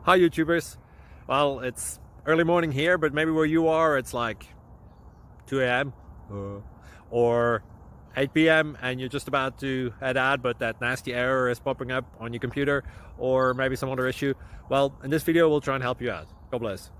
Hi YouTubers. Well, it's early morning here, but maybe where you are it's like 2 a.m. or 8 p.m. and you're just about to head out, but that nasty error is popping up on your computer, or maybe some other issue. Well, in this video we'll try and help you out. God bless.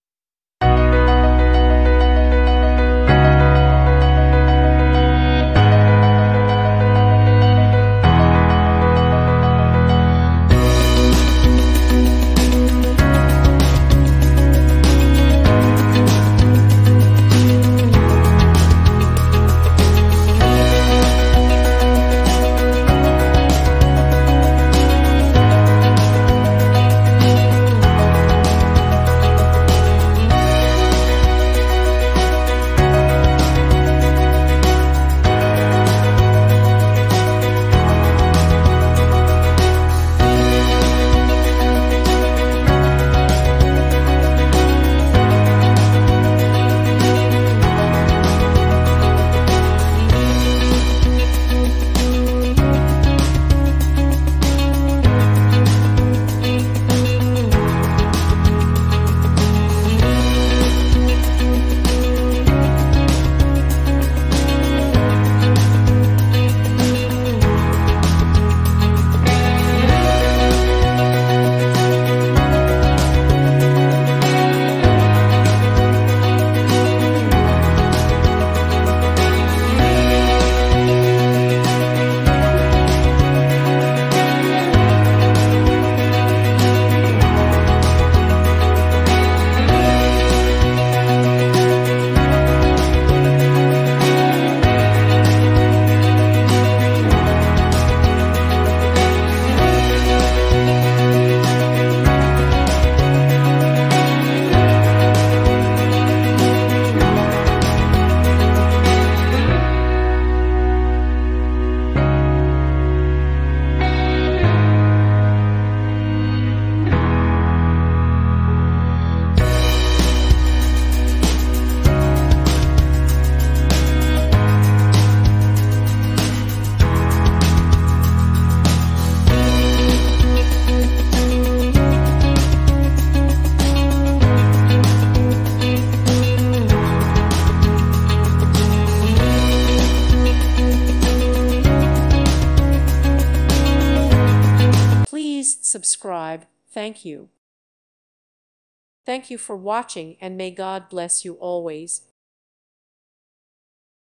Please subscribe. Thank you. Thank you for watching, and may God bless you always.